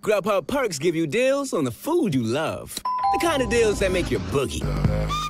Grubhub perks give you deals on the food you love. The kind of deals that make your boogie.